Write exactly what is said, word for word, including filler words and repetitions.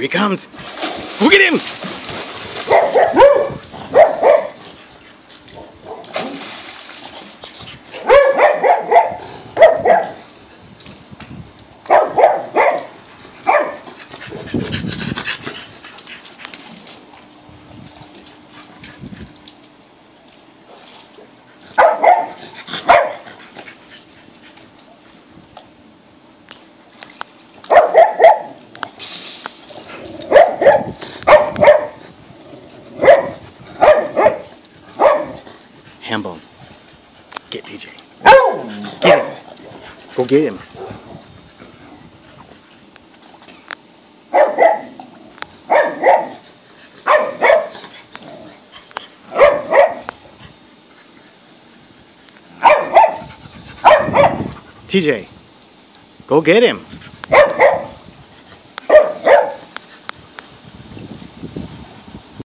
he comes. Go get him! Hambone, get T J. Get him. Go get him. T J, go get him.